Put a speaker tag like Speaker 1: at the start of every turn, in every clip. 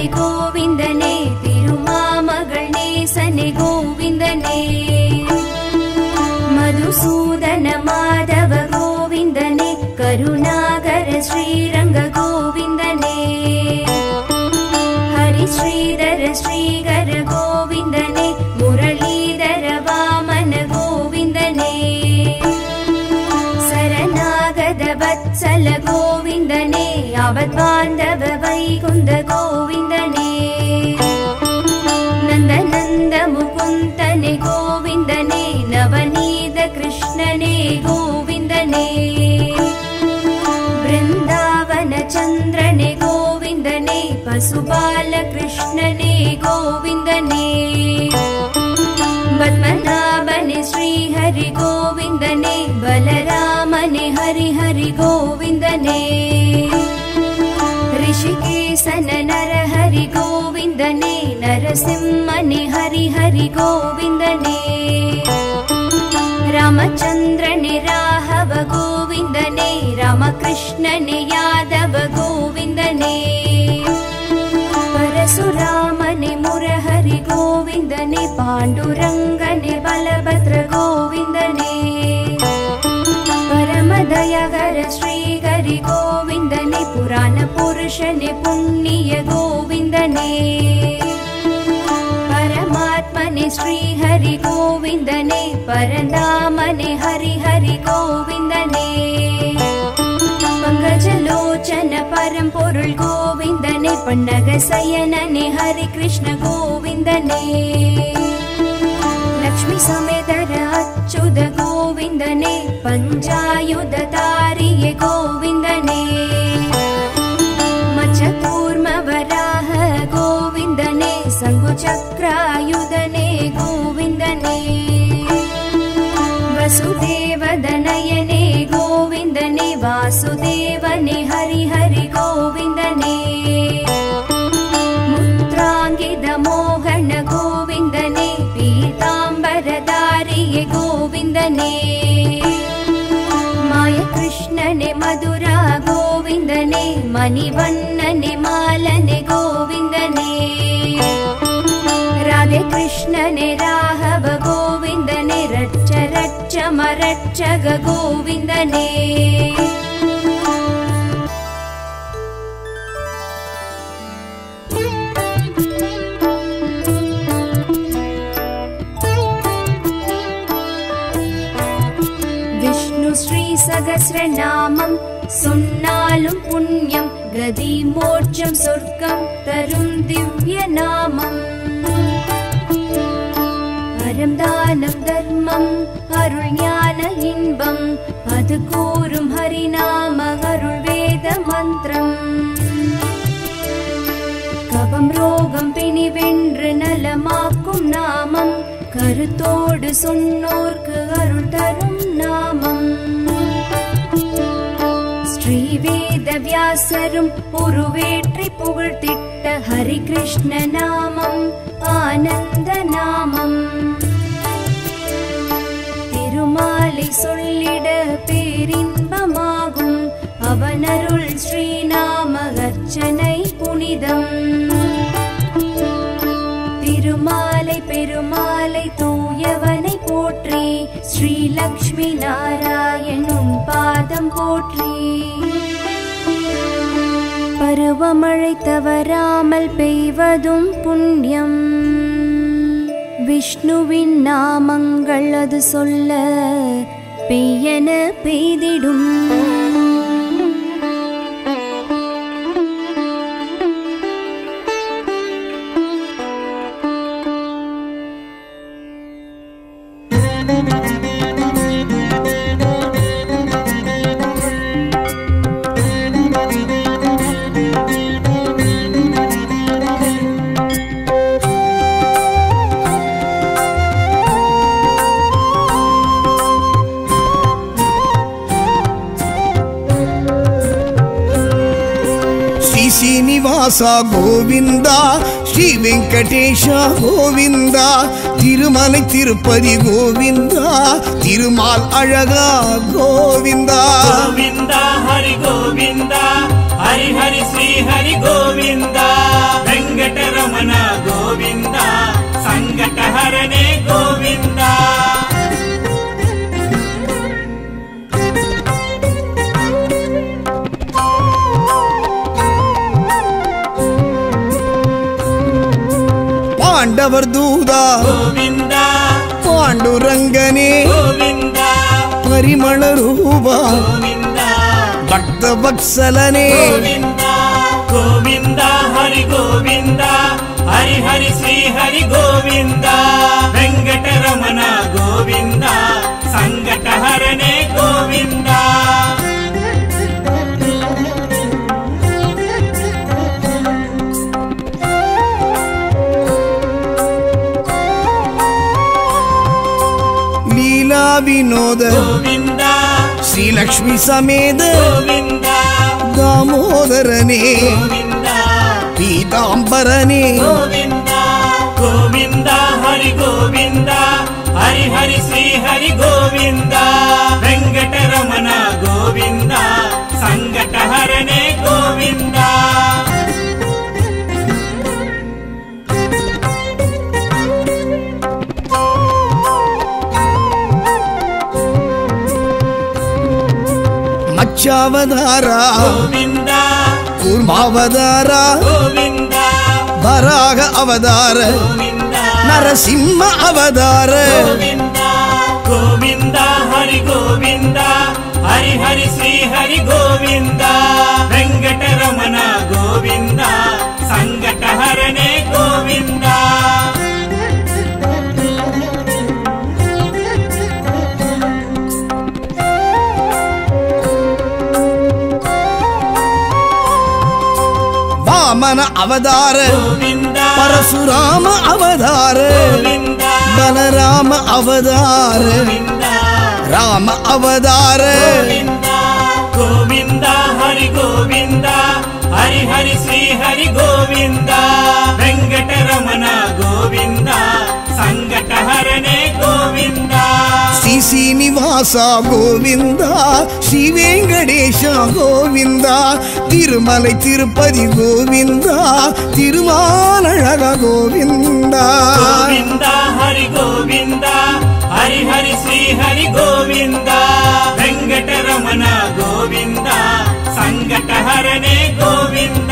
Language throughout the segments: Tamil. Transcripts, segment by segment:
Speaker 1: हरि गोविन्दने तिरुमामगळ नेसने गोविन्दने मधुसूदन माधव गोविन्दने करुणाकर श्रीरंग गोविन्दने हरि श्रीधर श्रीकर गोविन्दने मुरलीधर वामन गोविन्दने शरणागत वत्सल गोविन्दने यावद्बान्धव वैकुण्ठ गोविन्दने नन्द मुकुन्दने गोविन्दने नवनीत कृष्णने गोविन्दने वृन्दावन चन्द्रने गोविन्दने पशुपाल कृष्णने गोविन्दने पद्मनाभने श्रीहरि गोविन्दने बलरामने हरि हरि गोविन्दने ऋषिकेशन नरहरि गोविन्दने नरसिंहने हरि हरि गोविन्दने रामचन्द्रने राघव गोविन्दने रामकृष्णने यादव गोविन्दने परशुरामने मुरहरि गोविन्दने पाण्डुरङ्गने बलभद्र गोविन्दने परमदयाकर श्रीहरि गोविन्दने पुराण पुरुषने पुण्य गोविन्दने परमात्मने श्रीहरि गोविन्दने परधामने हरि हरि गोविन्दने पंकजलोचन परम पोरुल गोविन्दने पन्नगशयनने हरि कृष्ण गोविन्दने लक्ष्मी समेतर अच्युत गोविन्दने पञ्चायुधधारिये गोविन्दने मत्स्यकूर्म वराह गोविन्दने शङ्खचक्रायुधने गोविन्दने वसुदेवदनयने गोविन्दने वासुदेवने हरि हरि गोविन्दने मुद्राङ्गितमोहन गोविन्दने पीताम्बरधारिये गोविन्दने मायकृष्णने मधुरा गोविन्दने मणिवन्नने मालने गोविन्दने राधे कृष्णने राघव गोविन्दने रच्च रच्च मरच्चग गोविन्दने विष्णु श्री सहस्रनामं சொன்னாலும் புண்ணியம் கதி மோட்சம் சொர்க்கம் தரும் திவ்ய நாமம் அறம் தானம் தர்மம் அருள் ஞான இன்பம் அது கூறும் ஹரிநாம அருள் வேத மந்திரம் கபம் ரோகம் பிணி வென்று நலமாக்கும் நாமம் கருத்தோடு சொன்னோர்க்கு அருள் தரும் நாமம் ஸ்ரீவேத வியாசரும் உருவேற்றி புகழ்த்திட்ட ஹரி கிருஷ்ண நாமம் ஆனந்த நாமம் திருமாலை சொல்லிட பேரின்பமாகும் அவனருள் ஸ்ரீநாம அர்ச்சனை புனிதம் திருமாலை பெருமாளை தூயவனை போற்றி ஸ்ரீ லக்ஷ்மி நாராயணன் பாதம் போற்றி பருவமழை தவறாமல் பெய்வதும் புண்ணியம் விஷ்ணுவின் நாமங்கள் அது சொல்ல பெய்யென பெய்திடும்
Speaker 2: శ్రీనివాస గోవింద శ్రీ వెంకటేశ గోవింద తిరుమలై తిరుపతి గోవింద తిరుమాల్ అழகா గోవింద
Speaker 3: గోవింద హరి గోవింద హరి హరి శ్రీ హరి గోవింద వెంకట వెంకటరమణ గోవింద సంకటహరణే గోవింద
Speaker 2: பாண்டவர் தூதா
Speaker 3: గోవింద
Speaker 2: பாண்டுரங்கனே
Speaker 3: గోవింద
Speaker 2: பரிமள ரூபா
Speaker 3: గోవింద
Speaker 2: பக்த வத்சலனே
Speaker 3: గోవింద గోవింద హరి గోవింద హరి హరి శ్రీ హరి గోవింద వెంకటరమణ గోవింద సంకటహరణే గోవింద
Speaker 2: லீலா வினோத
Speaker 3: గోవింద
Speaker 2: ஸ்ரீலக்ஷ்மி சமேத
Speaker 3: గోవింద
Speaker 2: தாமோதரனே
Speaker 3: గోవింద
Speaker 2: பீதாம்பரனே
Speaker 3: గోవింద గోవింద హరి గోవింద హరి హరి శ్రీ హరి గోవింద వెంకటరమణ గోవింద సంకటహరణే గోవింద
Speaker 2: மச்சாவதாரா
Speaker 3: గోవింద
Speaker 2: கூர்மாவதாரா
Speaker 3: గోవింద
Speaker 2: வராக அவதார
Speaker 3: గోవింద
Speaker 2: நரசிம்ம அவதார
Speaker 3: గోవింద గోవింద హరి గోవింద హరి హరి శ్రీ హరి గోవింద వెంకటరమణ గోవింద సంకటహరణే గోవింద
Speaker 2: வாமன அவதார
Speaker 3: గోవింద
Speaker 2: பரசுராம அவதார
Speaker 3: గోవింద
Speaker 2: பலராம அவதார
Speaker 3: గోవింద
Speaker 2: ராம அவதார
Speaker 3: గోవింద గోవింద హరి గోవింద హరి హరి శ్రీ హరి గోవింద వెంకటరమణ గోవింద సంకటహరణే గోవింద
Speaker 2: ஸ்ரீ சீனிவாசா கோவிந்தா ஸ்ரீ வெங்கடேஷா கோவிந்தா திருமலை திருப்பதி கோவிந்தா திருமாலழகா கோவிந்தா
Speaker 3: గోవింద హరి గోవింద హరి హరి శ్రీ హరి గోవింద వెంకటరమణ గోవింద సంకటహరణే గోవింద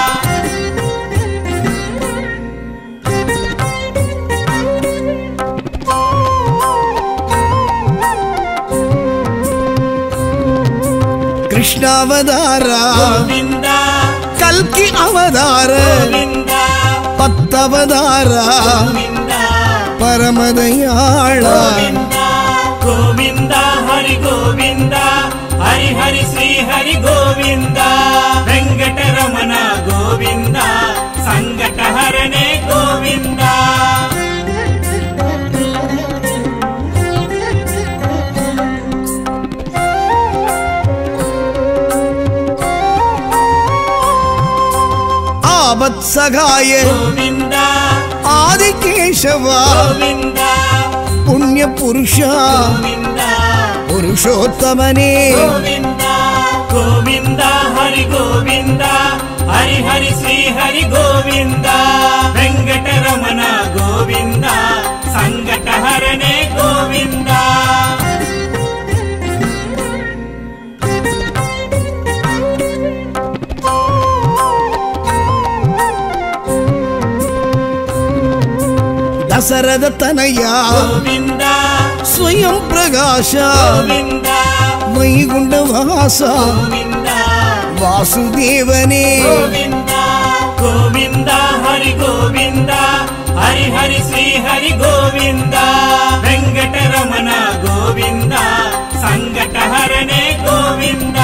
Speaker 2: கிருஷ்ணாவதாரா
Speaker 3: గోవింద
Speaker 2: கல்கி அவதார
Speaker 3: గోవింద
Speaker 2: பத்தவதாரா
Speaker 3: గోవింద
Speaker 2: பரமதயாளா
Speaker 3: గోవింద గోవింద హరి గోవింద హరి హరి శ్రీ హరి గోవింద వెంకటరమణ గోవింద సంకటహరణే గోవింద
Speaker 2: ஆபத் சகாய
Speaker 3: గోవింద
Speaker 2: ஆதிகேசவா
Speaker 3: గోవింద
Speaker 2: புண்ணிய புருஷா
Speaker 3: గోవింద
Speaker 2: புருஷோத்தமனே
Speaker 3: గోవింద గోవింద హరి గోవింద హరి హరి శ్రీ హరి గోవింద వెంకటరమణ గోవింద సంకటహరణే గోవింద
Speaker 2: దశరథ తనయా
Speaker 3: గోవింద
Speaker 2: స్వయం ప్రకాశ
Speaker 3: గోవింద
Speaker 2: వైగుండ వాస
Speaker 3: గోవింద
Speaker 2: వాసుదేవనే
Speaker 3: గోవింద గోవింద హరి గోవింద హరి హరి శ్రీ హరి గోవింద వెంకటరమణ గోవింద సంకటహరణే గోవింద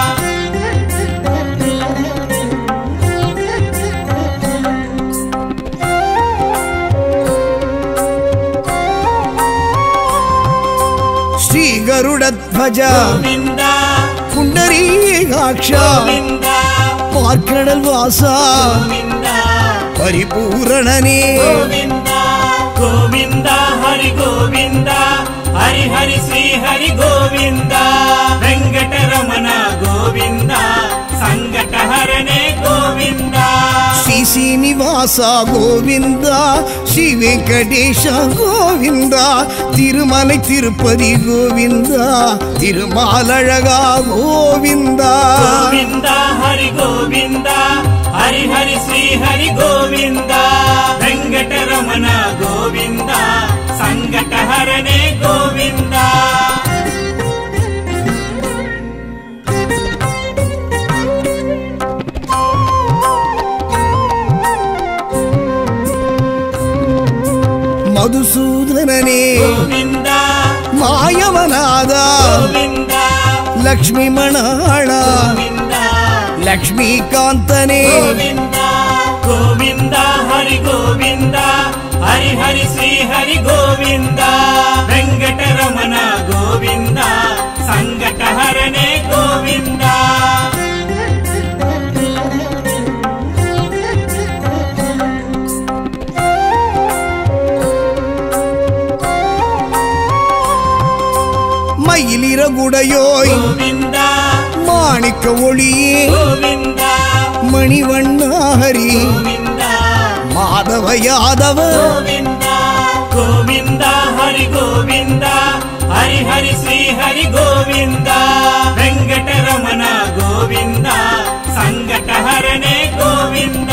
Speaker 2: శ్రీ గరుడధ్వజ
Speaker 3: గోవింద
Speaker 2: పుండరీకాక్ష
Speaker 3: గోవింద
Speaker 2: பார்க்கடல் வாசா
Speaker 3: గోవింద
Speaker 2: பரிபூரணனே
Speaker 3: గోవింద గోవింద హరి గోవింద హరి హరి శ్రీ హరి గోవింద వెంకటరమణ గోవింద సంకటహరణే గోవింద
Speaker 2: శ్రీ ಶ್ರೀನಿವಾಸ ಗೋವಿಂದ ಶ್ರೀ ವೆಂಕಟೇಶ ಗೋವಿಂದ ತಿರುಮಲೈ ತಿರುಪತಿ ಗೋವಿಂದ ತಿರುಮಾಲழகா ಗೋವಿಂದ
Speaker 3: ಗೋವಿಂದ ಹರಿ ಗೋವಿಂದ ಹರಿ ಹರಿ ಶ್ರೀ ಹರಿ ಗೋವಿಂದ ವೆಂಕಟರಮಣ ಗೋವಿಂದ ಸಂಕಟ ಹರನೆ ಗೋವಿಂದ
Speaker 2: ಮಧುಸೂದನನೇ
Speaker 3: ಗೋವಿಂದ
Speaker 2: ಮಾಯವನಾದ
Speaker 3: ಗೋವಿಂದ
Speaker 2: ಲಕ್ಷ್ಮೀ ಮಣಾಳ
Speaker 3: ಗೋವಿಂದ
Speaker 2: ಲಕ್ಷ್ಮೀಕಾಂತನೇ
Speaker 3: ಗೋವಿಂದ ಗೋವಿಂದ ಹರಿ ಗೋವಿಂದ ಹರಿ ಹರಿ ಶ್ರೀ ಹರಿ ಗೋವಿಂದ ವೆಂಕಟರಮಣ ಗೋವಿಂದ ಸಂಕಟ ಹರನೆ ಗೋವಿಂದ
Speaker 2: மயிலிறகுடையோய்
Speaker 3: ಗೋವಿಂದ
Speaker 2: மாணிக்க ஒளியே
Speaker 3: ಗೋವಿಂದ
Speaker 2: மணிவண்ண ஹரி
Speaker 3: ಗೋವಿಂದ
Speaker 2: மாதவ யாதவ
Speaker 3: ಗೋವಿಂದ ಗೋವಿಂದ ಹರಿ ಗೋವಿಂದ ಹರಿ ಹರಿ ಶ್ರೀ ಹರಿ ಗೋವಿಂದ ವೆಂಕಟರಮಣ ಗೋವಿಂದ ಸಂಕಟ ಹರನೆ ಗೋವಿಂದ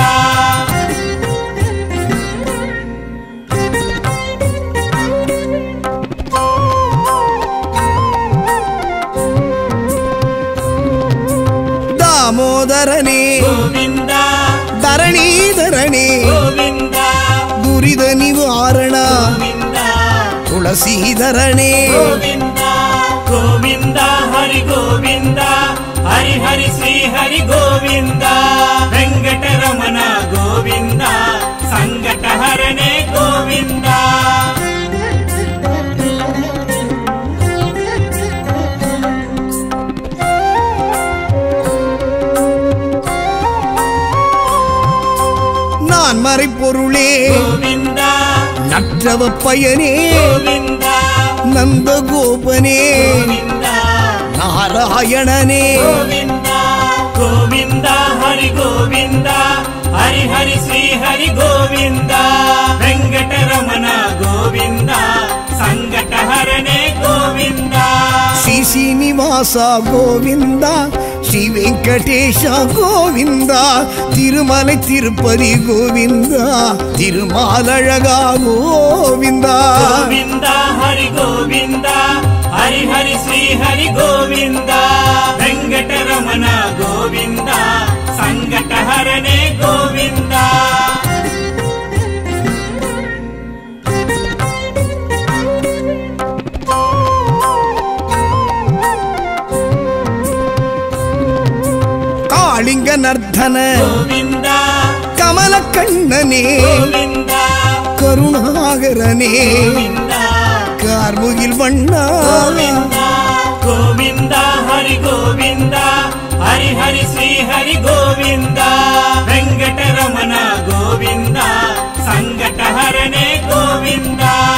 Speaker 2: தாமோதரனே
Speaker 3: ಗೋವಿಂದ
Speaker 2: தரணீதரனே
Speaker 3: ಗೋವಿಂದ
Speaker 2: துரித நிவாரண
Speaker 3: ಗೋವಿಂದ
Speaker 2: துளசீதரனே
Speaker 3: ಗೋವಿಂದ ಗೋವಿಂದ ಹರಿ ಗೋವಿಂದ ಹರಿ ಹರಿ ಶ್ರೀ ಹರಿ ಗೋವಿಂದ ವೆಂಕಟರಮಣ ಗೋವಿಂದ ಸಂಕಟ ಹರನೆ ಗೋವಿಂದ
Speaker 2: நான் மறைப்பொருளே
Speaker 3: ಗೋವಿಂದ
Speaker 2: நற்றவ பயனே
Speaker 3: ಗೋವಿಂದ
Speaker 2: நந்தகோபனே
Speaker 3: ಗೋವಿಂದ
Speaker 2: நாராயணனே
Speaker 3: ಗೋವಿಂದ ಗೋವಿಂದ ಹರಿ ಗೋವಿಂದ ಹರಿ ಹರಿ ಶ್ರೀ ಹರಿ ಗೋವಿಂದ ವೆಂಕಟರಮಣ ಗೋವಿಂದ ಸಂಕಟ ಹರನೆ ಗೋವಿಂದ
Speaker 2: ಶ್ರೀ ಶ್ರೀನಿವಾಸ ಗೋವಿಂದ ಶ್ರೀ ವೆಂಕಟೇಶ ಗೋವಿಂದ ತಿರುಮಲೈ ತಿರುಪತಿ ಗೋವಿಂದ ತಿರುಮಾಲழகா ಗೋವಿಂದ
Speaker 3: ಗೋವಿಂದ ಹರಿ ಗೋವಿಂದ ಹರಿ ಹರಿ ಶ್ರೀ ಹರಿ ಗೋವಿಂದ ವೆಂಕಟರಮಣ ಗೋವಿಂದ ಸಂಕಟ ಹರನೆ ಗೋವಿಂದ
Speaker 2: ಕಾಳಿಂಗ ನರ್ಧನ
Speaker 3: ಗೋವಿಂದ
Speaker 2: ಕಮಲ ಕಣ್ಣನೇ
Speaker 3: ಗೋವಿಂದ
Speaker 2: ಕರುಣಾಗರನೇ
Speaker 3: ಗೋವಿಂದ
Speaker 2: ಕಾರ್ಮುಗಿಲ್ ಬಣ್ಣ
Speaker 3: ಗೋವಿಂದ ಗೋವಿಂದ ಹರಿ ಗೋವಿಂದ ಹರಿ ಹರಿ ಶ್ರೀ ಹರಿ ಗೋವಿಂದ ವೆಂಕಟರಮಣ ಗೋವಿಂದ ಸಂಕಟ ಹರನೆ ಗೋವಿಂದ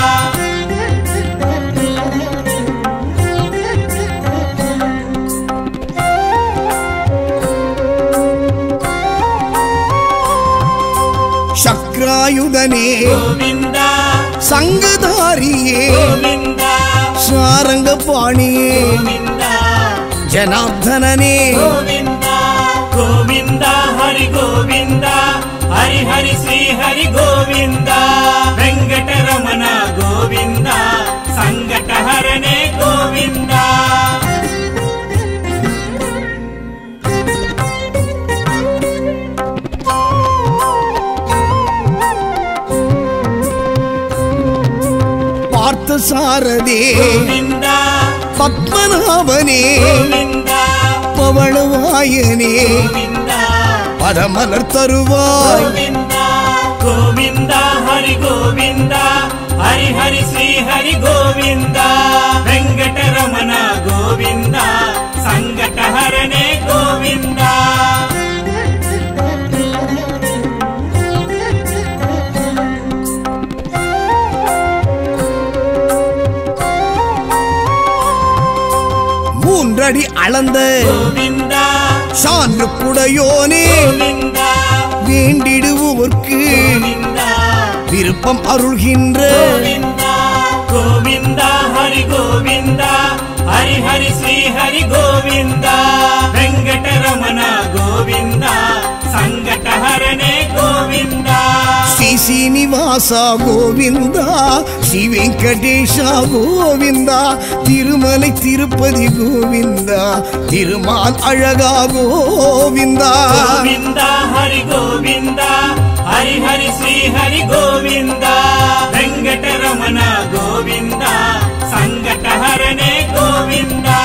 Speaker 2: ಶಕ್ರಾಯುಧನೇ
Speaker 3: ಗೋವಿಂದ
Speaker 2: ಸಂಗಧಾರಿಯೇ
Speaker 3: ಗೋವಿಂದ
Speaker 2: ಸಾರಂಗಪಾಣಿಯೇ
Speaker 3: ಗೋವಿಂದ
Speaker 2: ಜನಾರ್ದನನೇ
Speaker 3: ಗೋವಿಂದ ಗೋವಿಂದ ಹರಿ ಗೋವಿಂದ ಹರಿ ಹರಿ ಶ್ರೀ ಹರಿ ಗೋವಿಂದ ವೆಂಕಟರಮಣ ಗೋವಿಂದ ಸಂಕಟ ಹರನೆ ಗೋವಿಂದ
Speaker 2: பார்த்தசாரதே
Speaker 3: ಗೋವಿಂದ
Speaker 2: பத்மநாபனே
Speaker 3: ಗೋವಿಂದ
Speaker 2: பவளவாயனே
Speaker 3: ಗೋವಿಂದ
Speaker 2: பதமலர் தருவாய்
Speaker 3: ಗೋವಿಂದ ಗೋವಿಂದ ಹರಿ ಗೋವಿಂದ ಹರಿ ಹರಿ ಶ್ರೀ ಹರಿ ಗೋವಿಂದ ವೆಂಕಟರಮಣ ಗೋವಿಂದ ಸಂಕಟ ಹರನೆ ಗೋವಿಂದ
Speaker 2: மூன்றடி அளந்த
Speaker 3: ಗೋವಿಂದ
Speaker 2: சான்று குடையோனே
Speaker 3: ಗೋವಿಂದ
Speaker 2: வேண்டிடுவோர்க்கு
Speaker 3: கோவிந்தா
Speaker 2: விருப்பம் அருள்கின்ற
Speaker 3: கோவிந்தா கோவிந்தா ஹரி கோவிந்தா ஹரி ஹரி ஸ்ரீ ஹரி கோவிந்தா வெங்கடரமண கோவிந்தா சங்கடஹரணே கோவிந்தா
Speaker 2: ஸ்ரீ சீனிவாசா கோவிந்தா ஸ்ரீ வெங்கடேஷா கோவிந்தா திருமலை திருப்பதி கோவிந்தா திருமால் அழகா கோவிந்தா
Speaker 3: கோவிந்தா ஹரி கோவிந்தா ஹரி ஹரி ஸ்ரீ ஹரி கோவிந்தா வெங்கடரமண கோவிந்தா சங்கடஹரணே கோவிந்தா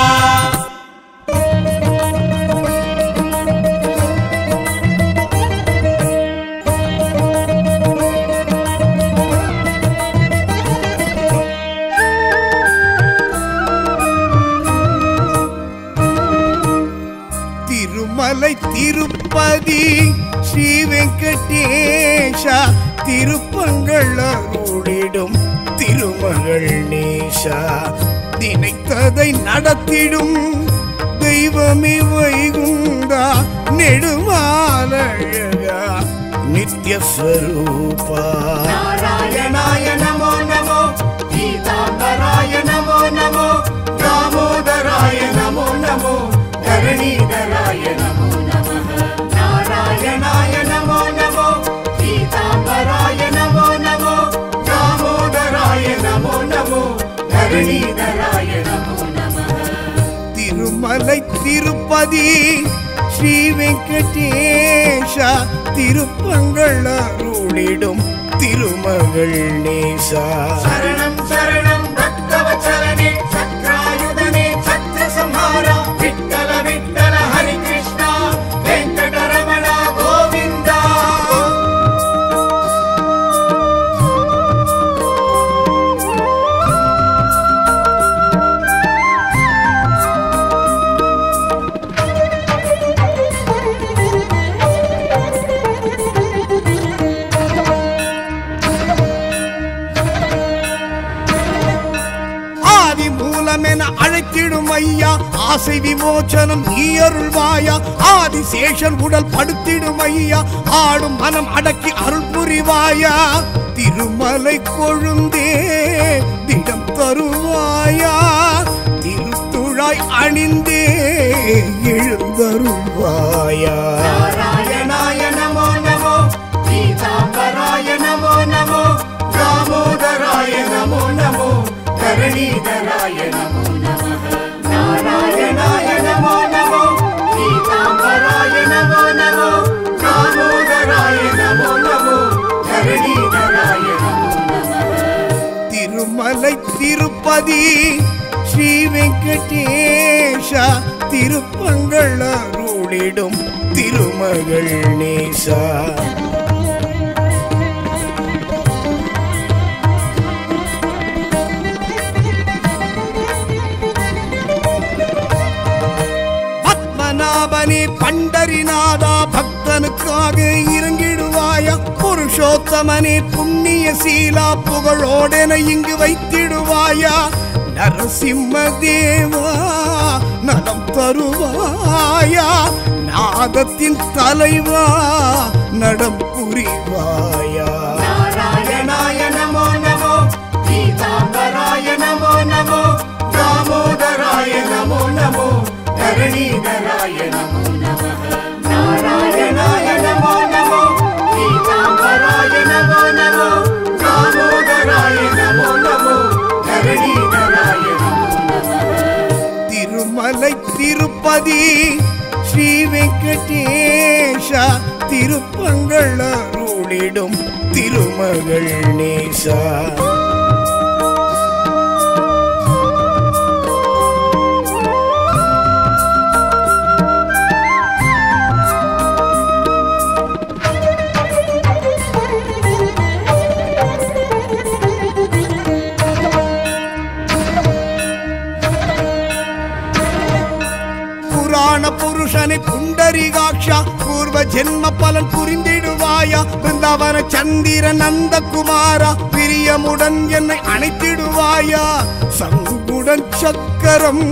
Speaker 2: திருமலை திருப்பதி ஸ்ரீ வெங்கடேஷா திருப்பங்கள் அருளிடும் திருமகள் நேஷா நினைத்ததை நடத்திடும் தெய்வமே வைகுந்தா நெடுமாலழகா நித்யஸ்வரூபா
Speaker 3: நாராயணாய நமோ நமோ கீதாம்பராய நமோ நமோ தாமோதராய நமோ நமோ தரணீதராய நமோ நமः நாராயணாய நமோ நமோ கீதாம்பராய நமோ நமோ தாமோதராய நமோ நமோ தரணீதராய நமோ நமः
Speaker 2: திருமலை திருப்பதி ஸ்ரீ வெங்கடேஷா திருப்பங்கள் அருளிடும் திருமகள் நேசா
Speaker 3: சரணம் சரணம் பக்தவச்சலனே சக்ராயுதனே சத்ரசம்ஹாரா விட்டல விட்டல ஹரி கிருஷ்ணா வெங்கடரமண கோவிந்தா
Speaker 2: மூலமென அழைத்திடும் ஐயா ஆசை விமோச்சனம் நீ அருள்வாயா ஆதிசேஷன் உடல் படுத்திடும் ஐயா ஆடும் மனம் அடக்கி அருள் புரிவாயா திருமலை கொழுந்தே திடம் தருவாயா திருத்துழாய் அணிந்தே எழுந்தருள்வாயா
Speaker 3: நாராயணாய நமோ நமோ கீதாம்பராய நமோ நமோ தாமோதராய நமோ நமோ தரணீதராய நமோ நமः நாராயணாய நமோ நமோ கீதாம்பராய நமோ நமோ தாமோதராய நமோ நமோ தரணீதராய நமோ நமः
Speaker 2: திருமலை திருப்பதி ஸ்ரீ வெங்கடேஷா திருப்பங்கள் அருளிடும் திருமகள் நேசா பத்மநாபனே பண்டரிநாதா பக்தனுக்காக இறங்கிடுவாயா புருஷோத்தமனே புண்ணிய சீலா புகழோடென இங்கு வைத்திடுவாயா நரசிம்ம தேவா நலம் தருவாயா நாதத்தின் தலைவா நடம் புரிவாயா
Speaker 3: நாராயணாய நமோ நமோ கீதாம்பராய நமோ நமோ தாமோதராய நமோ நமோ தரணீதராய நமோ நமः நாராயணாய நமோ நமோ கீதாம்பராய நமோ நமோ தாமோதராய நமோ நமோ தரணீதராய நமோ நமः
Speaker 2: திருமலை திருப்பதி ஸ்ரீ வெங்கடேஷா திருப்பங்கள் அருளிடும் திருமகள் நேசா புருஷனை புண்டரிகாட்சா பூர்வ ஜென்ம பலன் புரிந்திடுவாயா பிருந்தாவன சந்திர நந்த குமாரா பிரியமுடன் என்னை அணைத்திடுவாயா சங்குடன் சக்கரம்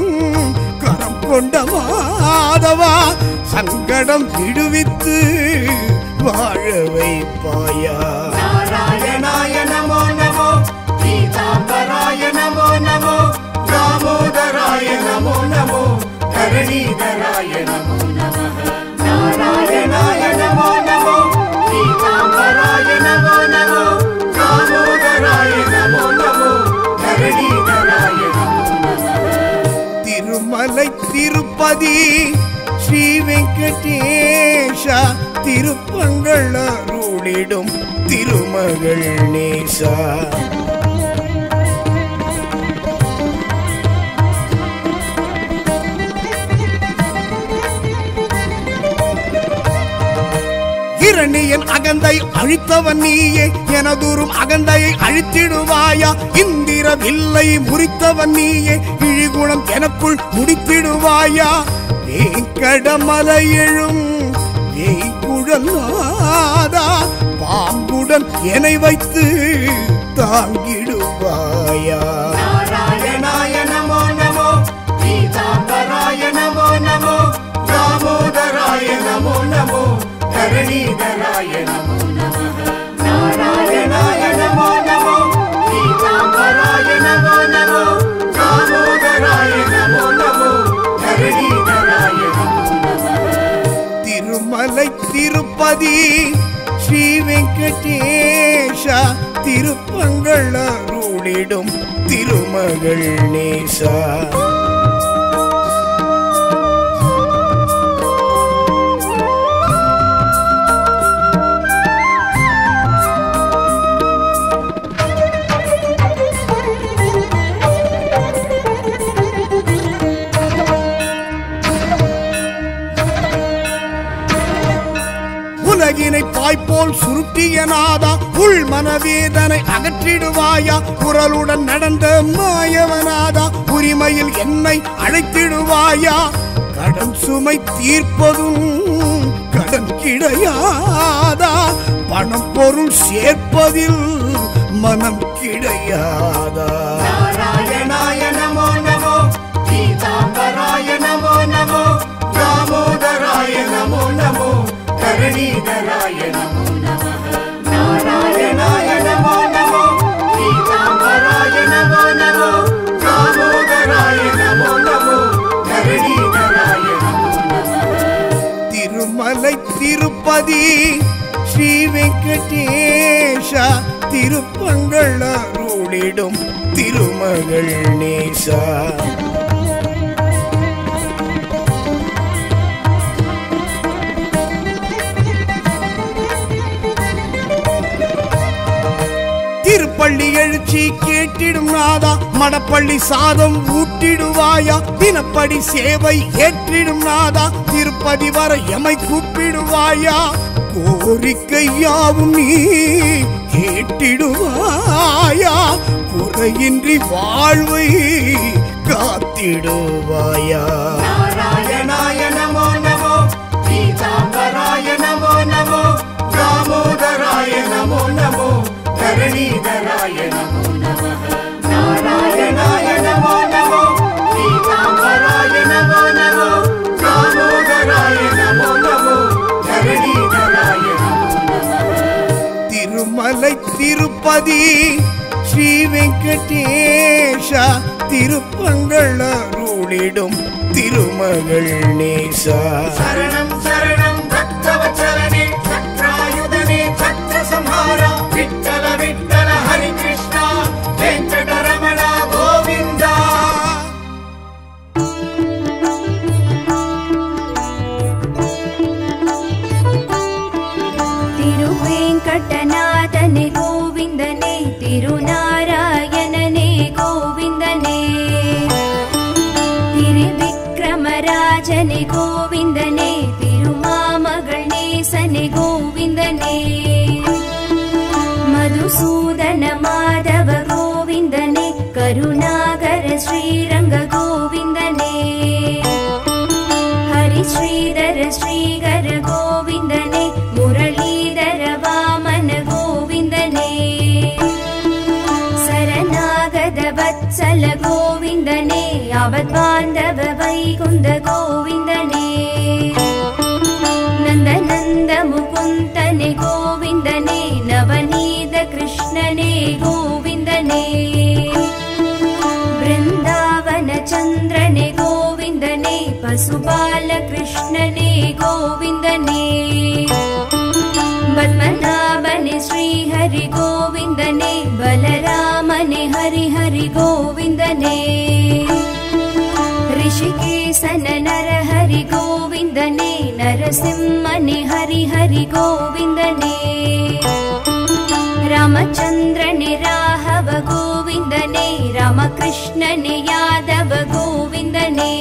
Speaker 2: கரம் கொண்ட மாதவா சங்கடம் விடுவித்து வாழ வைப்பாயா.
Speaker 3: நாராயணாய நமோ நமோ, பீதாம்பராய நமோ நமோ, தாமோதராய நமோ நமோ, தரணீதராய நமோ நமः. நாராயணாய நமோ நமோ, பீதாம்பராய நமோ நமோ, தாமோதராய நமோ நமோ, தரணீதராய நமோ நமः.
Speaker 2: திருமலை திருப்பதி ஸ்ரீ வெங்கடேஷா, திருப்பங்கள் அருளிடும் திருமகள் நேசா. இரணியன் அகந்தை அழித்தவன் நீயே, எனதூரும் அகந்தையை அழித்திடுவாயா. இந்திர வில்லை முறித்தவன் நீயே, இழிகுணம் எனக்குள் முடித்திடுவாயா. வேங்கடமலை எழும் வேய்குழலாதா, பாம்புடன் என்னை வைத்து தாங்கிடுவாயா.
Speaker 3: நாராயணாய நமோ நமோ, பீதாம்பராய நமோ நமோ, தாமோதராய நமோ நமோ, தரணீதராய நமோ நமः. நாராயணாய நமோ நமோ, பீதாம்பராய நமோ நமோ, தாமோதராய நமோ நமோ, தரணீதராய நமோ நமः.
Speaker 2: திருமலை திருப்பதி ஸ்ரீ வெங்கடேஷா, திருப்பங்கள் அருளிடும் திருமகள் நேசா. உலகினை பாய்போல் சுருட்டிய நாதா, உள் மனவேதனை அகற்றிடுவாயா. குரலுடன் நடந்த மாயவனாதா, உரிமையில் என்னை அழைத்திடுவாயா. கடன் சுமை தீர்ப்பதும் கடன் கிடையாதா, பணம் பொருள் சேர்ப்பதில் மனம் கிடையாதா.
Speaker 3: நாராயணாய நமோ நமோ, பீதாம்பராய நமோ நமோ, தாமோதராய நமோ நமோ, தரணீதராய நமோ நமः. நாராயணாய நமோ நமோ, பீதாம்பராய நமோ நமோ, தாமோதராய நமோ நமோ, தரணீதராய நமோ நமः.
Speaker 2: திருமலை திருப்பதி ஸ்ரீ வெங்கடேஷா, திருப்பங்கள் அருளிடும் திருமகள் நேசா. திருப்பள்ளி எழுச்சி கேட்டிடும் நாதா, மடப்பள்ளி சாதம் ஊட்டிடுவாயா. தினப்படி சேவை ஏற்றிடும் நாதா, திருப்பதி வர எமை கூப்பிடுவாயா. கோரிக்கையாவும் நீ கேட்டிடுவாயா, குறையின்றி வாழ்வை காத்திடுவாயா.
Speaker 3: நாராயணாய நமோ நமோ, பீதாம்பராய நமோ நமோ, தாமோதராய நமோ நமோ, தரணீதராய நமோ நமः. நாராயணாய நமோ நமோ, பீதாம்பராய நமோ நமோ, தாமோதராய நமோ நமோ, தரணீதராய நமோ நமः.
Speaker 2: திருமலை திருப்பதி ஸ்ரீ வெங்கடேஷா, திருப்பங்கள் அருளிடும் திருமகள் நேசா.
Speaker 3: சரணம் சரணம் பக்தவத்சலனே, சக்ராயுதனே, சத்ரசம்ஹாரா, விட்டல விட்டல ஹரி கிருஷ்ணா, வெங்கடரமண கோவிந்தா.
Speaker 1: திருவேங்கடநாதனே கோவிந்தனே, திருநாராயணனே கோவிந்தனே, திருவிக்ரமராஜனே கோவிந்தனே, திருமாமகள் நேசனே கோவிந்தனே, மதுசூதன மாதவ கோவிந்தனே, கருணாகர ஸ்ரீரங்க கோவிந்தனே, ஹரி ஸ்ரீதர ஸ்ரீகர கோவிந்தனே, முரளீதர வாமன கோவிந்தனே, சரணாகத வத்சல கோவிந்தனே, அவத்வாந்தவ வைகுந்த கோவிந்தனே, நந்த நந்த முகுந்தன वसुबालकृष्णने गोविन्दने पद्मनाभने श्रीहरि गोविन्दने बलरामने हरि हरि गोविन्दने ऋषिकेशन नरहरि गोविन्दने नरसिंहने हरि हरि गोविन्दने रामचन्द्रने राघव गोविन्दने रामकृष्णने यादव गोविन्दने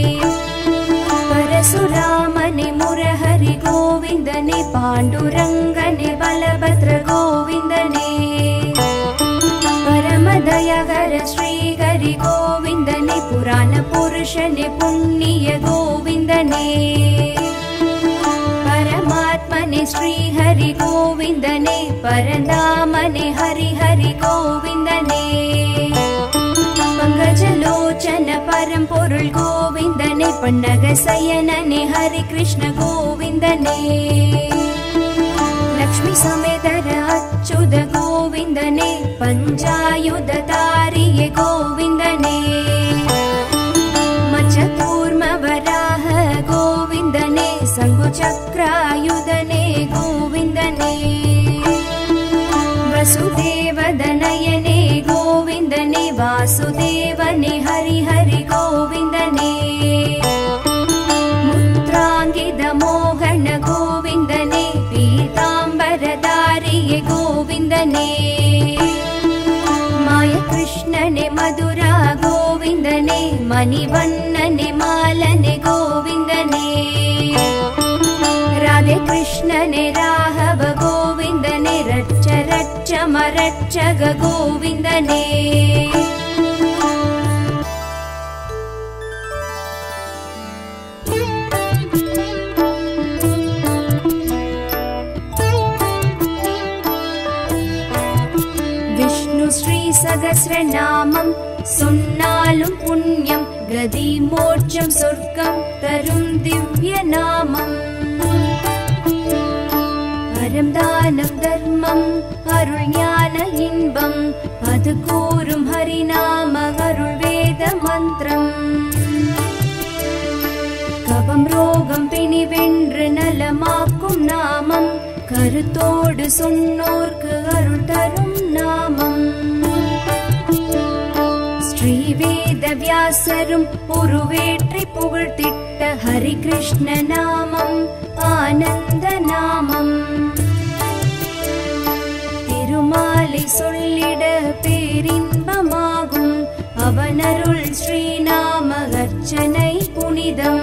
Speaker 1: परशुरामने मुरहरि गोविन्दने पाण्डुरङ्गने बलभद्र गोविन्दने परमदयाकर श्रीहरि गोविन्दने पुराण पुरुषने पुण्य गोविन्दने परमात्मने श्रीहरि गोविन्दने परन्दामने हरि हरि गोविन्दने पंकजलोचन परम पोरुल गोविन्दने पन्नगशयनने हरि कृष्ण गोविन्दने लक्ष्मी समेतर अच्युत गोविन्दने पञ्चायुधधारिये गोविन्दने मच्चतूर्म वराह गोविन्दने शङ्खुचक्रायुधने गोविन्दने वसुदेवदनयने गोविन्दने वासुदेवने हरि हरि गोविन्दने मुद्राङ्गितमोहन गोविन्दने पीताम्बरधारिये गोविन्दने मायकृष्णने मधुरा गोविन्दने मणिवन्नने मालने गोविन्दने राधे कृष्णने राघव गोविन्दने रच्च रच्च मरच्चग गोविन्दने विष्णु श्री सहस्रनामं சொன்னாலும் புண்ணியம் கதி மோட்சம் சொர்க்கம் தரும் திவ்ய நாமம் அறம் தானம் தர்மம் அருள் ஞான இன்பம் அது கூறும் ஹரிநாம அருள் வேத மந்திரம் கபம் ரோகம் பிணி வென்று நலமாக்கும் நாமம் கருத்தோடு சொன்னோர்க்கு அருள் தரும் நாமம் ஸ்ரீவேத வியாசரும் உருவேற்றி புகழ்த்திட்ட ஹரி கிருஷ்ண நாமம் ஆனந்த நாமம் திருமாலை சொல்லிட பேரின்பமாகும் அவனருள் ஸ்ரீநாம அர்ச்சனை புனிதம்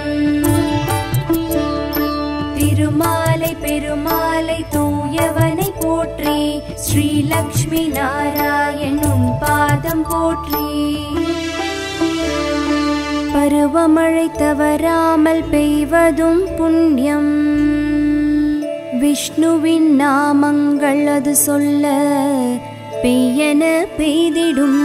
Speaker 1: திருமாலை பெருமாலை தூயவனை போற்றி ஸ்ரீ லக்ஷ்மி நாராயணன் பாதம் போற்றி பருவமழை தவறாமல் பெய்வதும் புண்ணியம் விஷ்ணுவின் நாமங்கள் அது சொல்ல பெய்யென பெய்திடும்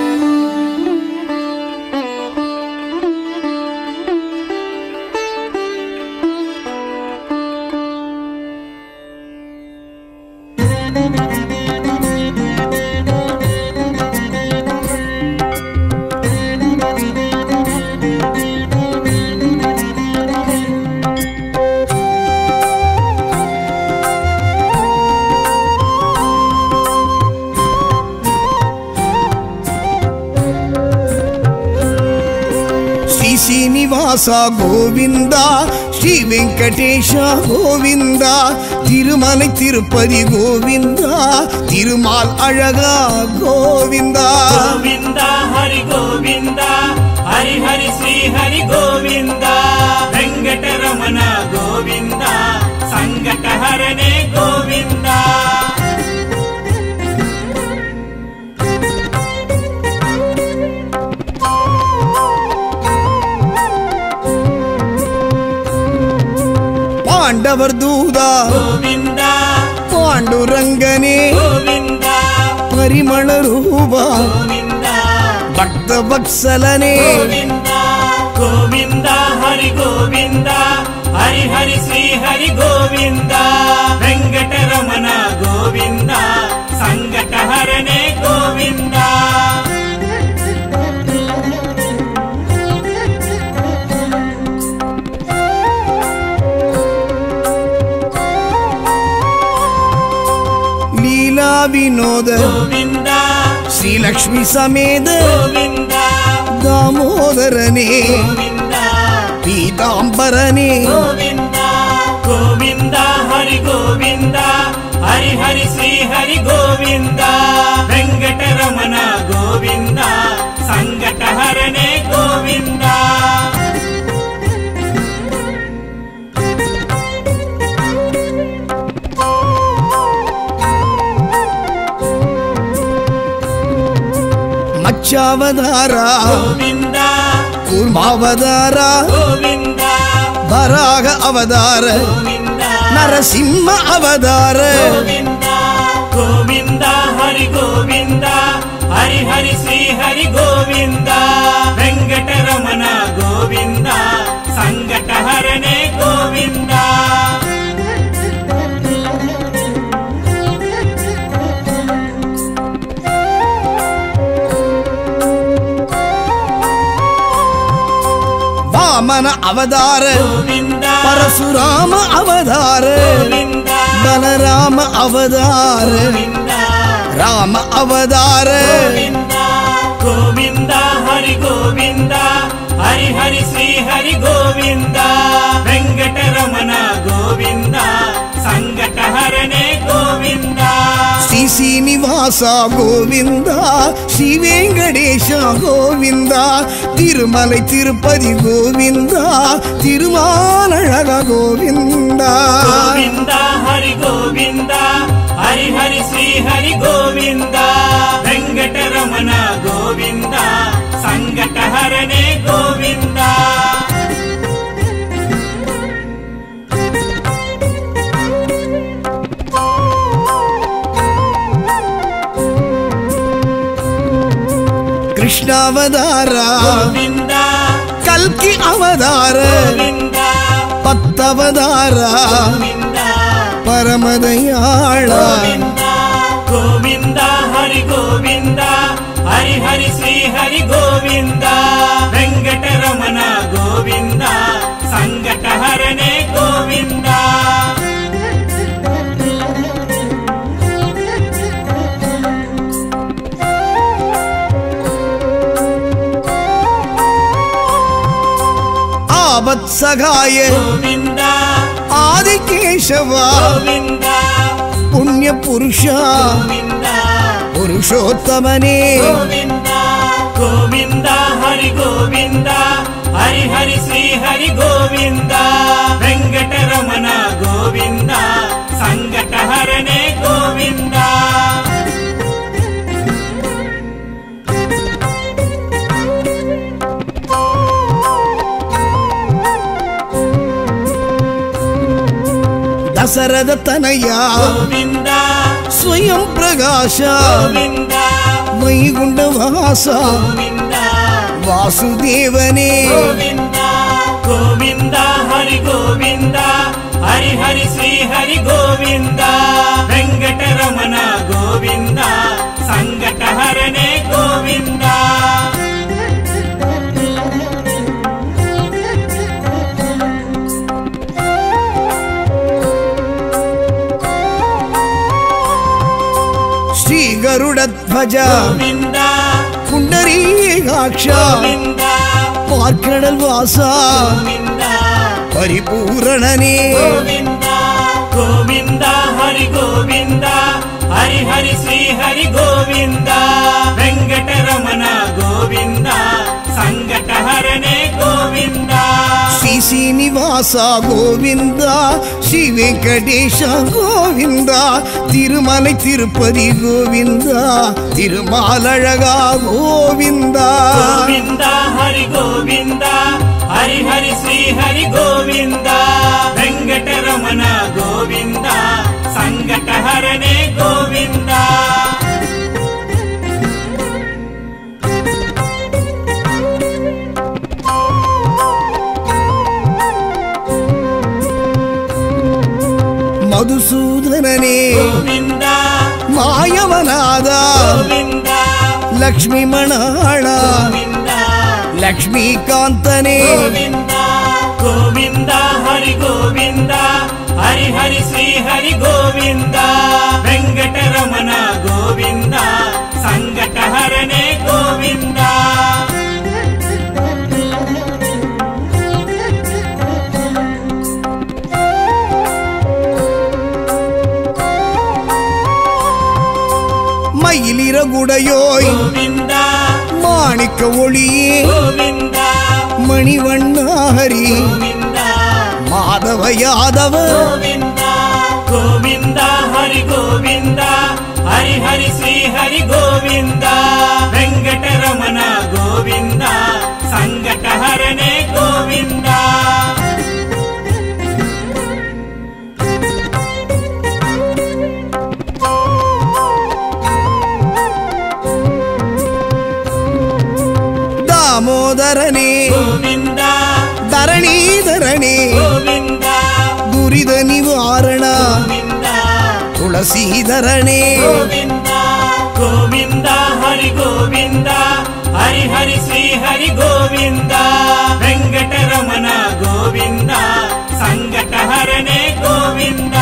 Speaker 2: శ్రీనివాస గోవింద శ్రీ వెంకటేశ గోవింద తిరుమల తిరుపతి గోవింద తిరుమాల్ అழகா గోవింద
Speaker 4: గోవింద హరి గోవింద హరి హరి శ్రీ హరి గోవింద వెంకటరమణ గోవింద సంకటహరణే గోవింద
Speaker 2: पांडवर दूदा
Speaker 4: गोविंद
Speaker 2: पांडुरंगने
Speaker 4: गोविंद
Speaker 2: परिमल रूपा
Speaker 4: गोविंद
Speaker 2: भक्त वत्सलने
Speaker 4: गोविंद गोविंद हरि गोविंद हरि हरि श्री हरि गोविंद वेंकटरमण गोविंद संकटहरणे गोविंद
Speaker 2: ವಿನೋದ
Speaker 4: ಗೋವಿಂದ
Speaker 2: ಶ್ರೀಲಕ್ಷ್ಮಿ ಸಮೇತ
Speaker 4: ಗೋವಿಂದ
Speaker 2: ದಾಮೋದರನೇ
Speaker 4: ಗೋವಿಂದ
Speaker 2: ಪೀತಾಂಬರನೇ
Speaker 4: ಗೋವಿಂದ ಗೋವಿಂದ ಹರಿ ಗೋವಿಂದ ಹರಿ ಹರಿ ಶ್ರೀ ಹರಿ ಗೋವಿಂದ ವೆಂಕಟರಮಣ ಗೋವಿಂದ ಸಂಕಟಹರನೇ ಗೋವಿಂದ
Speaker 2: ಮತ್ಸ್ಯಾವತಾರ
Speaker 4: ಗೋವಿಂದ
Speaker 2: ಕೂರ್ಮಾವತಾರ
Speaker 4: ಗೋವಿಂದ
Speaker 2: ವರಾಹ ಅವತಾರ
Speaker 4: ಗೋವಿಂದ
Speaker 2: ನರಸಿಂಹ ಅವತಾರ
Speaker 4: ಗೋವಿಂದ ಗೋವಿಂದ ಹರಿ ಗೋವಿಂದ ಹರಿ ಹರಿ ಶ್ರೀ ಹರಿ ಗೋವಿಂದ ವೆಂಕಟರಮಣ ಗೋವಿಂದ ಸಂಕಟಹರನೇ ಗೋವಿಂದ
Speaker 2: ವಾಮನ ಅವತಾರ
Speaker 4: ಗೋವಿಂದ
Speaker 2: ಪರಶುರಾಮ ಅವತಾರ
Speaker 4: ಗೋವಿಂದ
Speaker 2: ಬಲರಾಮ ಅವತಾರ
Speaker 4: ಗೋವಿಂದ
Speaker 2: ರಾಮ ಅವತಾರ
Speaker 4: ಗೋವಿಂದ ಗೋವಿಂದ ಹರಿ ಗೋವಿಂದ ಹರಿ ಹರಿ ಶ್ರೀ ಹರಿ ಗೋವಿಂದ ವೆಂಕಟರಮಣ ಗೋವಿಂದ ಸಂಕಟಹರನೇ ಗೋವಿಂದ
Speaker 2: ಶ್ರೀ ಶ್ರೀನಿವಾಸ ಗೋವಿಂದ ಶ್ರೀ ವೆಂಕಟೇಶ ಗೋವಿಂದ ತಿರುಮಲೈ ತಿರುಪತಿ ಗೋವಿಂದ ತಿರುಮಾಲழக ಗೋವಿಂದ
Speaker 4: ಗೋವಿಂದ ಹರಿ ಗೋವಿಂದ ಹರಿ ಹರಿ ಶ್ರೀ ಹರಿ ಗೋವಿಂದ ವೆಂಕಟರಮಣ ಗೋವಿಂದ ಸಂಕಟಹರನೇ ಗೋವಿಂದ
Speaker 2: ಕೃಷ್ಣಾವತಾರ
Speaker 4: ಗೋವಿಂದ
Speaker 2: ಕಲ್ಕಿ ಅವತಾರ
Speaker 4: ಗೋವಿಂದ
Speaker 2: ಪತ್ತವತಾರ
Speaker 4: ಗೋವಿಂದ
Speaker 2: ಪರಮದಯಾಳ
Speaker 4: ಗೋವಿಂದ ಗೋವಿಂದ ಹರಿ ಗೋವಿಂದ ಹರಿ ಹರಿ ಶ್ರೀ ಹರಿ ಗೋವಿಂದ ವೆಂಕಟರಮಣ ಗೋವಿಂದ ಸಂಕಟಹರನೇ ಗೋವಿಂದ
Speaker 2: ಆವತ್ಸಗಾಯ
Speaker 4: ಗೋವಿಂದ
Speaker 2: ಆದಿಕೇಶವ
Speaker 4: ಗೋವಿಂದ
Speaker 2: ಪುಣ್ಯ ಪುರುಷ
Speaker 4: ಗೋವಿಂದ
Speaker 2: ಪುರುಷೋತ್ತಮನೇ
Speaker 4: ಗೋವಿಂದ ಗೋವಿಂದ ಹರಿ ಗೋವಿಂದ ಹರಿ ಹರಿ ಶ್ರೀ ಹರಿ ಗೋವಿಂದ ವೆಂಕಟರಮಣ ಗೋವಿಂದ ಸಂಕಟಹರನೇ ಗೋವಿಂದ
Speaker 2: ದಸರದ ತನಯ
Speaker 4: ಗೋವಿಂದ
Speaker 2: ಸ್ವಯಂ ಪ್ರಕಾಶ
Speaker 4: ಗೋವಿಂದ
Speaker 2: ವೈಗುಂಡವಾಸ
Speaker 4: ಗೋವಿಂದ
Speaker 2: ವಾಸುದೇವನೇ
Speaker 4: ಗೋವಿಂದ ಗೋವಿಂದ ಹರಿ ಗೋವಿಂದ ಹರಿ ಹರಿ ಶ್ರೀ ಹರಿ ಗೋವಿಂದ ವೆಂಕಟರಮಣ ಗೋವಿಂದ ಸಂಕಟಹರನೇ ಗೋವಿಂದ
Speaker 2: ಶ್ರೀ ಗರುಡಧ್ವಜ
Speaker 4: ಗೋವಿಂದ
Speaker 2: ಪುಂಡರೀಕಾಕ್ಷ
Speaker 4: ಗೋವಿಂದ
Speaker 2: ಪಾರ್ಕಡಲ್ ವಾಸ
Speaker 4: ಗೋವಿಂದ
Speaker 2: ಪರಿಪೂರಣನೇ
Speaker 4: ಗೋವಿಂದ ಗೋವಿಂದ ಹರಿ ಗೋವಿಂದ ಹರಿ ಹರಿ ಶ್ರೀ ಹರಿ ಗೋವಿಂದ ವೆಂಕಟರಮಣ ಗೋವಿಂದ ಸಂಕಟಹರನೇ ಗೋವಿಂದ
Speaker 2: ಶ್ರೀ ಶ್ರೀನಿವಾಸ ಗೋವಿಂದ ಶ್ರೀ ವೆಂಕಟೇಶ ಗೋವಿಂದ ತಿರುಮಲೈ ತಿರುಪತಿ ಗೋವಿಂದ ತಿರುಮಾಲழக ಗೋವಿಂದ
Speaker 4: ಗೋವಿಂದ ಹರಿ ಗೋವಿಂದ ಹರಿ ಹರಿ ಶ್ರೀ ಹರಿ ಗೋವಿಂದ ವೆಂಕಟರಮಣ ಗೋವಿಂದ ಸಂಕಟಹರನೇ ಗೋವಿಂದ
Speaker 2: ಮಧುಸೂದನನೇ
Speaker 4: ಗೋವಿಂದ
Speaker 2: ಮಾಯವನಾದ
Speaker 4: ಗೋವಿಂದ
Speaker 2: ಲಕ್ಷ್ಮೀ ಮಣಾಳ
Speaker 4: ಗೋವಿಂದ
Speaker 2: ಲಕ್ಷ್ಮೀಕಾಂತನೇ
Speaker 4: ಗೋವಿಂದ ಗೋವಿಂದ ಹರಿ ಗೋವಿಂದ హరి హరి శ్రీ హరి గోవింద వెంకటరమణ గోవింద సంకటహరణే గోవింద
Speaker 2: மயிலிறகுடையோய்
Speaker 4: గోవింద
Speaker 2: மாணிக்க ஒளியே
Speaker 4: గోవింద
Speaker 2: மணிவண்ணா ஹரி
Speaker 4: గోవింద
Speaker 2: மாதவ யாதவ
Speaker 4: గోవింద గోవింద హరి గోవింద హరి హరి శ్రీ హరి గోవింద వెంకటరమణ గోవింద సంకటహరణే గోవింద
Speaker 2: தாமோதரனே
Speaker 4: గోవింద
Speaker 2: தரணீதரனே
Speaker 4: గోవింద
Speaker 2: துரித நிவாரண
Speaker 4: గోవింద
Speaker 2: துளசீதரனே
Speaker 4: గోవింద గోవింద హరి గోవింద హరి హరి శ్రీ హరి గోవింద వెంకటరమణ గోవింద సంకటహరణే గోవింద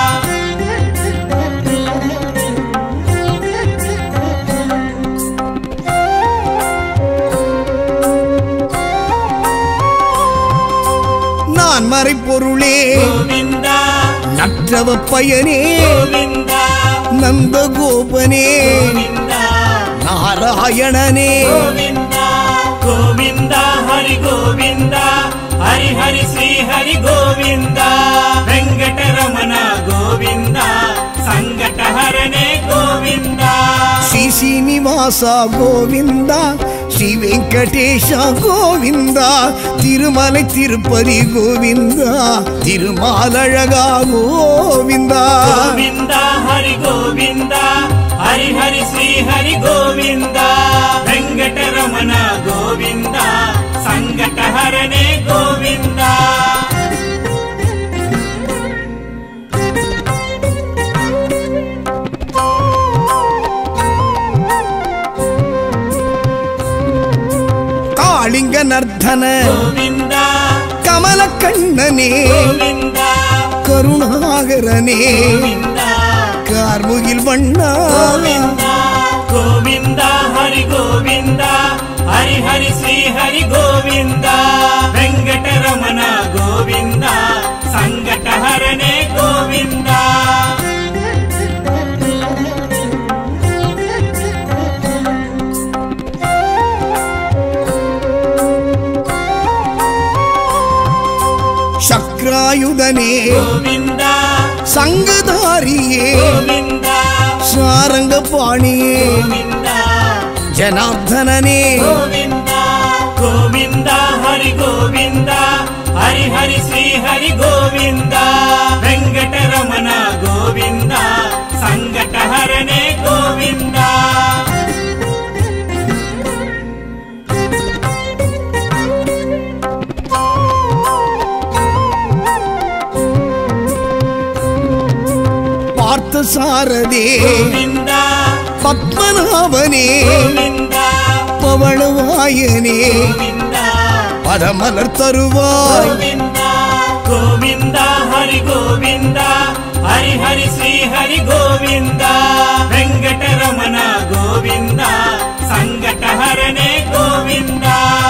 Speaker 2: நான் மறைப்பொருளே
Speaker 4: గోవింద
Speaker 2: நற்றவ பயனே
Speaker 4: గోవింద
Speaker 2: நந்தகோபனே
Speaker 4: గోవింద
Speaker 2: நாராயணனே
Speaker 4: గోవింద గోవింద హరి గోవింద హరి హరి శ్రీ హరి గోవింద వెంకటరమణ గోవింద సంకటహరణే గోవింద
Speaker 2: ஸ்ரீ சீனிவாசா கோவிந்தா ஸ்ரீ வெங்கடேஷா கோவிந்தா திருமலை திருப்பதி கோவிந்தா திருமாலழகா கோவிந்தா
Speaker 4: గోవింద హరి గోవింద హరి హరి శ్రీ హరి గోవింద వెంకటరమణ గోవింద సంకటహరణే గోవింద
Speaker 2: காளிங்க நர்த்தன
Speaker 4: గోవింద
Speaker 2: கமல கண்ணனே
Speaker 4: గోవింద
Speaker 2: கருணாகரனே
Speaker 4: గోవింద
Speaker 2: கார்முகில் வண்ணா
Speaker 4: గోవింద గోవింద హరి గోవింద హరి హరి శ్రీ హరి గోవింద వెంకటరమణ గోవింద సంకటహరణే గోవింద
Speaker 2: சக்ராயுதனே
Speaker 4: గోవింద
Speaker 2: சங்கதாரியே
Speaker 4: గోవింద
Speaker 2: சாரங்க பாணியே
Speaker 4: గోవింద
Speaker 2: ஜனார்தனனே
Speaker 4: గోవింద గోవింద హరి గోవింద హరి హరి శ్రీ హరి గోవింద వెంకటరమణ గోవింద సంకటహరణే గోవింద
Speaker 2: பார்த்த சாரதே
Speaker 4: గోవింద
Speaker 2: பத்மநாபனே
Speaker 4: గోవింద
Speaker 2: பவளவாயனே
Speaker 4: గోవింద
Speaker 2: பதமலர் தருவாய்
Speaker 4: గోవింద గోవింద హరి గోవింద హరి హరి శ్రీ హరి గోవింద వెంకటరమణ గోవింద సంకటహరణే గోవింద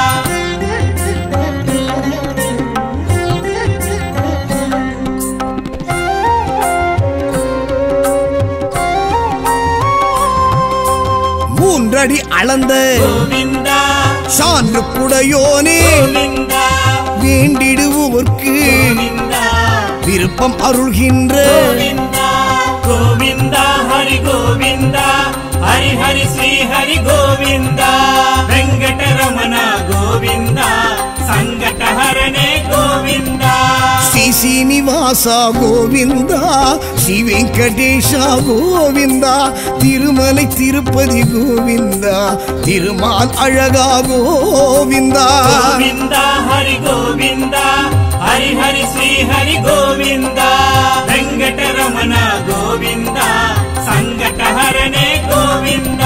Speaker 2: மூன்றடி அளந்த
Speaker 4: గోవింద
Speaker 2: சான்று குடையோனே
Speaker 4: గోవింద
Speaker 2: வேண்டிடுவோர்க்கு
Speaker 4: గోవింద
Speaker 2: விருப்பம் அருள்கின்ற
Speaker 4: గోవింద గోవింద హరి గోవింద హరి హరి శ్రీ హరి గోవింద వెంకటరమణ గోవింద సంకటహరణే గోవింద
Speaker 2: ஸ்ரீ சீனிவாசா கோவிந்தா ஸ்ரீ வெங்கடேஷா கோவிந்தா திருமலை திருப்பதி கோவிந்தா திருமால் அழகா கோவிந்தா
Speaker 4: గోవింద హరి గోవింద హరి హరి శ్రీ హరి గోవింద వెంకటరమణ గోవింద సంకటహరణే గోవింద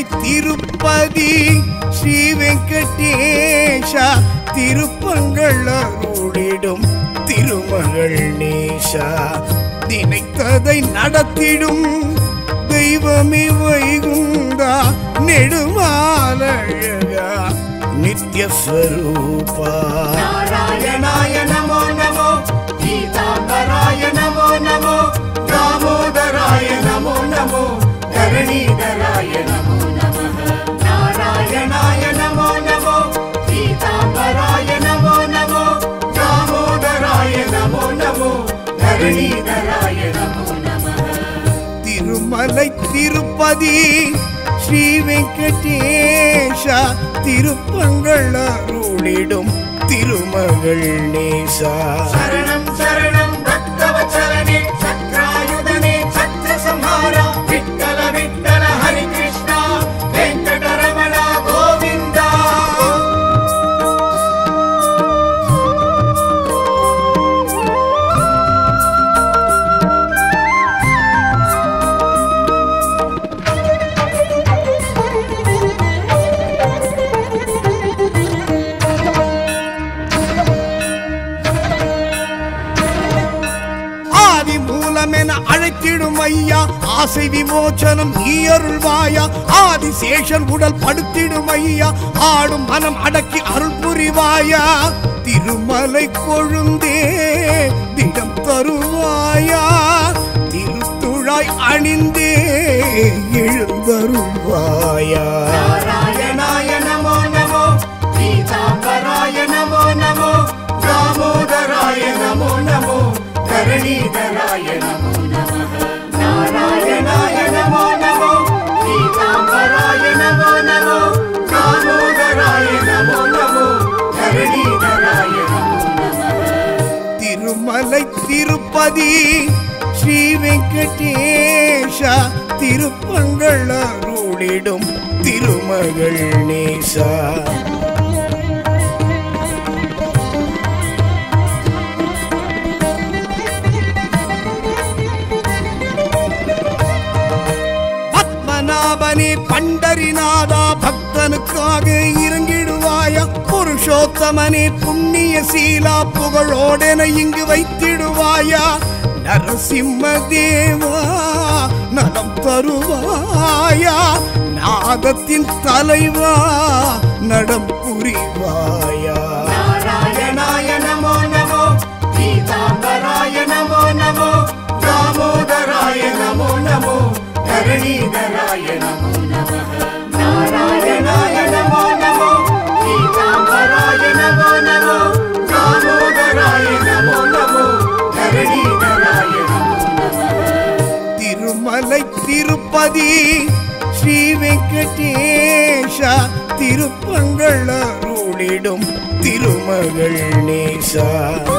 Speaker 2: திருப்பதி ஸ்ரீ வெங்கடேஷ திருப்பங்கள் அருளிடும் திருமகள் நேசா நினைத்ததை நடத்திடும் தெய்வமே வைகுந்தா நெடுமாலழகா நித்ய ஸ்வரூபா
Speaker 3: நாராயணாய நமோ நமோ கீதாம்பராய நமோ நமோ தாமோதராய நமோ நமோ தரணீதராய நமோ நமः நாராயணாய நமோ நமோ கீதாம்பராய நமோ நமோ தாமோதராய நமோ நமோ தரணீதராய நமோ நமः
Speaker 2: திருமலை திருப்பதி ஸ்ரீ வெங்கடேஷ திருப்பங்கள் அருளிடும் திருமகள் நேசா
Speaker 3: சரணம் சரணம் பக்தவச்சலனே சக்ராயுதனே சத்ர சம்ஹாரா விட்டல விட்டல ஹரி கிருஷ்ணா வெங்கடரமண கோவிந்தா
Speaker 2: மூலமென அழைத்திடும் ஐயா ஆசை விமோச்சனம் நீ அருள்வாயா ஆதிசேஷன் உடல் படுத்திடும் ஐயா ஆடும் மனம் அடக்கி அருள் புரிவாயா திருமலை கொழுந்தே திடம் தருவாயா திருத்துழாய் அணிந்தே எழுந்தருள்வாயா
Speaker 3: நாராயணாய நமோ நமோ கீதாம்பராய நமோ நமோ தாமோதராய நமோ நமோ தரணீதராய நமோ நமः நாராயணாய நமோ நமோ கீதாம்பராய நமோ நமோ தாமோதராய நமோ நமோ தரணீதராய நமோ நமः
Speaker 2: திருமலை திருப்பதி ஸ்ரீ வெங்கடேஷ திருப்பங்கள் அருளிடும் திருமகள் நேசா பத்மநாபனே பண்டரிநாதா பக்தனுக்காக இறங்கிடுவாயா புருஷோத்தமனே புண்ணிய சீலா புகழோடென இங்கு வைத்திடுவாயா நரசிம்ம தேவா நலம் தருவாயா நாதத்தின் தலைவா நடம் புரிவாயா
Speaker 3: நாராயணாய நமோ நமோ கீதாம்பராய நமோ நமோ தாமோதராய நமோ நமோ தரணீதராய நமோ நமः நாராயணாய நமோ நமோ கீதாம்பராய நமோ நமோ தாமோதராய நமோ நமோ தரணீதராய நமோ நமः
Speaker 2: திருமலை திருப்பதி ஸ்ரீ வெங்கடேஷ திருப்பங்கள் அருளிடும் திருமகள் நேசா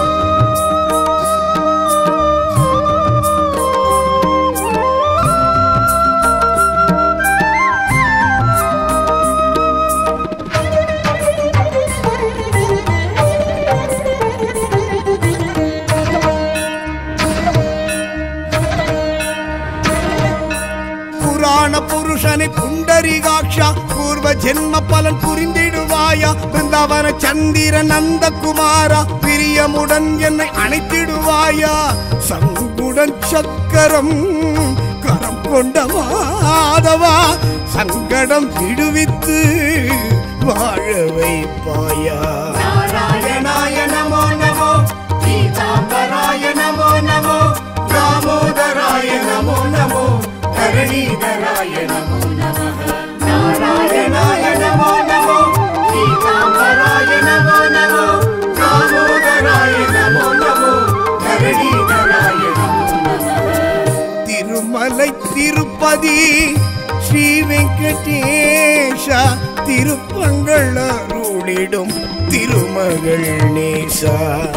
Speaker 2: புருஷனை புண்டரிகாட்சா பூர்வ ஜென்ம பலன் புரிந்திடுவாயா பிருந்தாவன சந்திர நந்தகுமாரா பிரியமுடன் என்னை அணைத்திடுவாயா சங்குடன் சக்கரம் கரம் கொண்ட மாதவா சங்கடம் விடுவித்து வாழ வைப்பாயா
Speaker 3: நாராயணாய நமோ நமோ கீதாம்பராய நமோ நமோ தாமோதராய நமோ நமோ தரணீதராய நமோ நமः நாராயணாய நமோ நமோ கீதாம்பராய நமோ நமோ தாமோதராய நமோ நமோ தரணீதராய நமோ நமः
Speaker 2: திருமலை திருப்பதி ஸ்ரீ வெங்கடேஷ திருப்பங்கள் அருளிடும் திருமகள் நேசா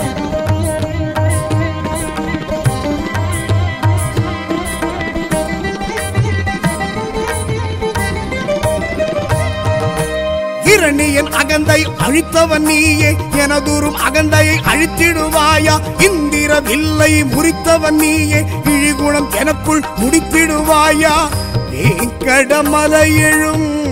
Speaker 2: இரணியன் அகந்தை அழித்தவன் நீயே எனதுரும் அகந்தையை அழித்திடுவாயா இந்திர வில்லை முறித்தவன் நீயே இழிகுணம் எனக்குள் முடித்திடுவாயா வேங்கடமலை எழும்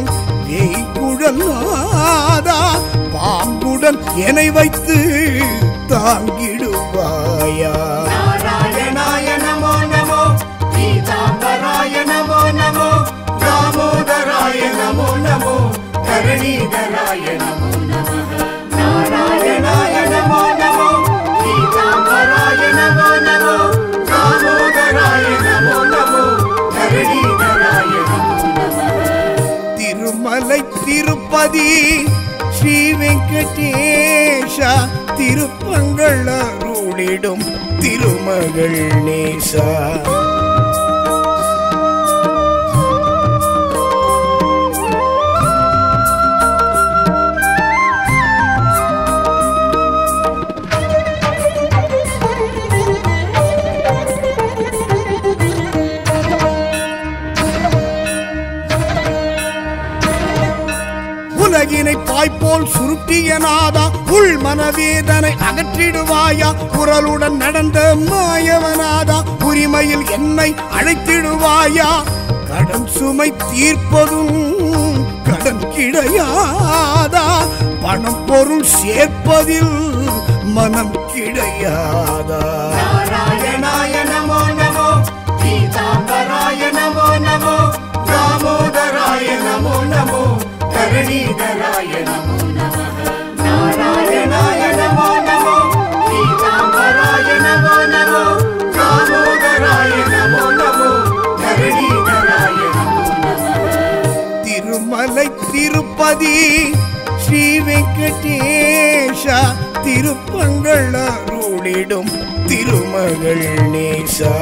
Speaker 2: பேய்குழல் நாதா பாம்புடன் என்னை வைத்து தாங்கிடுவாயா.
Speaker 3: நாராயணாய நமோ நமோ பீதாம்பராய நமோ நமோ தாமோதராய நமோ நமோ தரணீதராய நமோ நமः. நாராயணாய நமோ நமோ பீதாம்பராய நமோ நமோ தாமோதராய நமோ நமோ தரணீதராய நமோ நமः.
Speaker 2: திருமலை திருப்பதி ஸ்ரீ வெங்கடேஷா திருப்பங்கள் அருளிடும் திருமகள் நேசா. உலகினை பாய்போல் சுருட்டிய நாதா உள் மனவேதனை அகற்றிடுவாயா. குரலுடன் நடந்த மாயவனாதா உரிமையில் என்னை அழைத்திடுவாயா. கடன் சுமை தீர்ப்பதும் கடன் கிடையாதா, பணம் பொருள் சேர்ப்பதில் மனம் கிடையாதா.
Speaker 3: நாராயணாய நமோ நமோ பீதாம்பராய நமோ நமோ தாமோதராய நமோ நமோ தரணீதராய நமோ நமः. நாராயணாய நமோ நமோ பீதாம்பராய நமோ நமோ தாமோதராய நமோ நமோ தரணீதராய நமோ நமः.
Speaker 2: திருமலை திருப்பதி ஸ்ரீ வெங்கடேஷா திருப்பங்கள் அருளிடும் திருமகள் நேசா.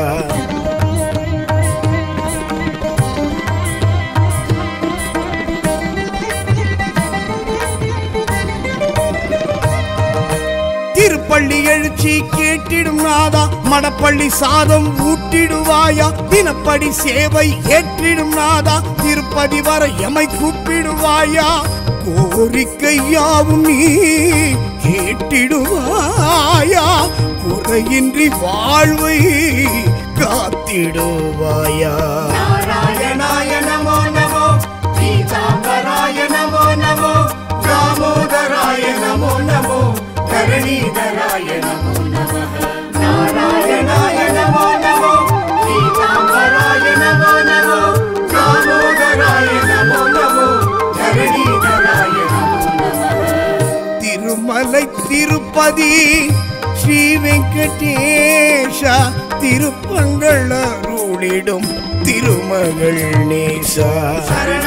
Speaker 2: திருப்பள்ளி எழுச்சி கேட்டிடும் நாதா மடப்பள்ளி சாதம் ஊட்டிடுவாயா. தினப்படி சேவை ஏற்றிடும் நாதா திருப்பதி வர எமை கூப்பிடுவாயா. கோரிக்கை யாவும் நீ கேட்டிடுவாயா, குறையின்றி வாழ்வை காத்திடுவாயா.
Speaker 3: நாராயணாய நமோ நமோ பீதாம்பராய நமோ நமோ தாமோதராய நமோ நமோ தரணீதராய நமோ நமः. நாராயணாய நமோ நமோ பீதாம்பராய நமோ நமோ தாமோதராய நமோ நமோ தரணீதராய நமோ நமः.
Speaker 2: திருமலை திருப்பதி ஸ்ரீ வெங்கடேஷா திருப்பங்கள் அருளிடும் திருமகள் நேசா.